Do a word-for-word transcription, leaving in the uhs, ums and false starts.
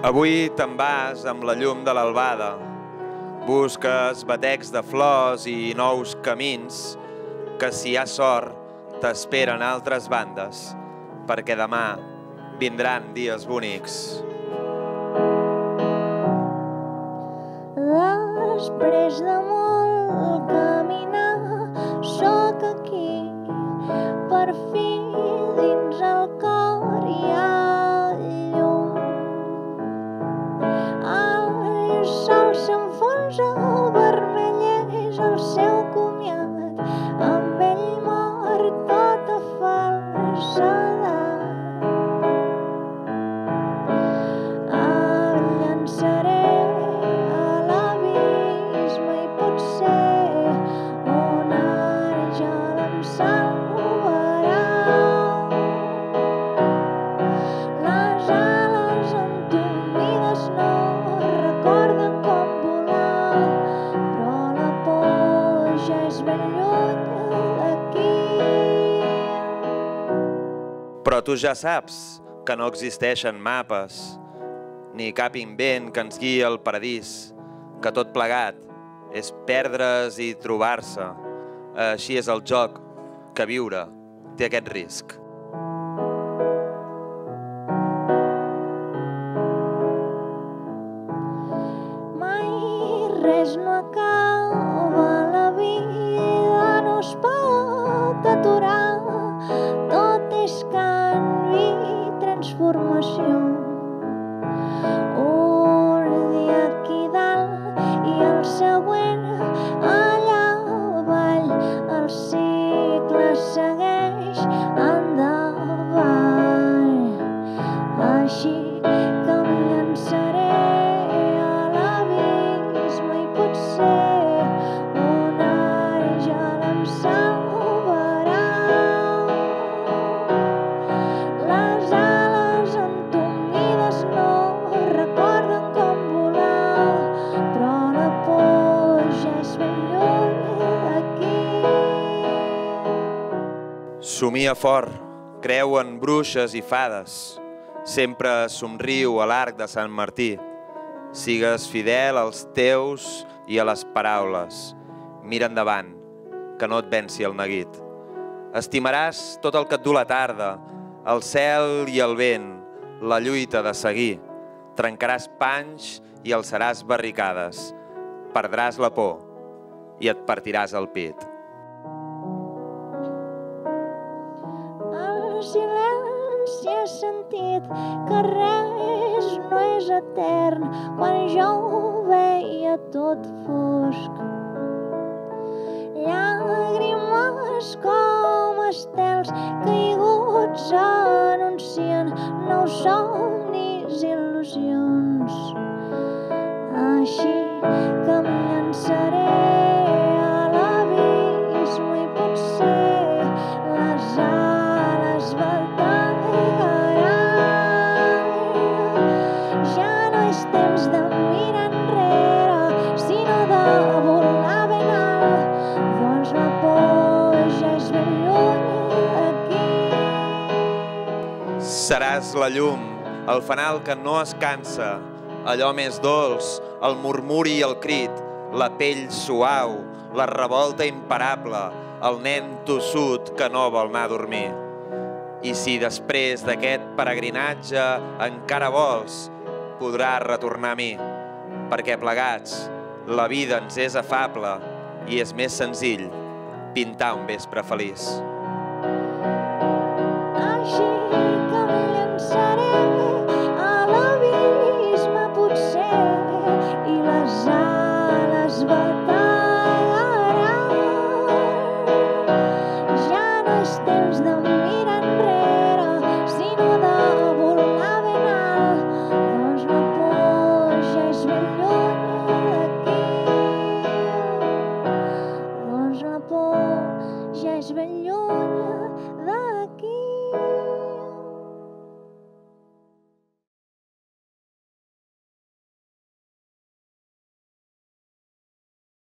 Avui te'n vas amb la llum de l'albada. Busques batecs de flors i nous camins que, si hi ha sort, t'esperen altres bandes, perquè demà vindran dies bonics. Després de molt caminar, sóc aquí, per fi dins el cor hi ha llum. El sol s'enfonsa, vermell és el seu comiat, amb ell mor tota falsedat. Em llançaré Però tu ja saps que no existeixen mapes, ni cap invent que ens guiï al paradís, que tot plegat és perdre's i trobar-se. Així és el joc, que viure té aquest risc. Mai res no acaba, la vida no es pot aturar. Tot és canvi i transformació. Un dia aquí dalt i el següent allà avall. El cicle segueix endavant. Així que em llançaré a l'abisme i potser un àngel em salvarà. Les ales entomides no recorden com volar, però la por ja és ben lluny d'aquí. Somia fort, creu en bruixes i fades, sempre somriu a l'arc de Sant Martí. Sigues fidel als teus i a les paraules. Mira endavant, que no et venci el neguit. Estimaràs tot el que et du la tarda, el cel i el vent, la lluita de seguir. Trencaràs panys i alçaràs barricades. Perdràs la por i et partiràs el pit. El silenci ha sentit que res no és etern, quan jo ho veia tot fosc. Llàgrimes com estels caiguts anuncien nous somnis i il·lusions. Així que em llançaré a l'abisme i potser les ales bategaran. Ja no és temps de mirar enrere, sinó de volar ben alt, doncs la por ja és ben lluny d'aquí. Seràs la llum, el fanal que no es cansa, allò més dolç, el murmuri i el crit, la pell suau, la revolta imparable, el nen tossut que no vol anar a dormir. I si després d'aquest peregrinatge encara vols, podràs retornar a mi, perquè plegats la vida ens és afable i és més senzill pintar un vespre feliç. Així que em llançaré a l'abisme potser i les ales bategaran. Ja no és temps de mirar enrere, sinó de volar ben alt, doncs la por ja és ben lluny d'aquí. Doncs la por ja és ben lluny d'aquí.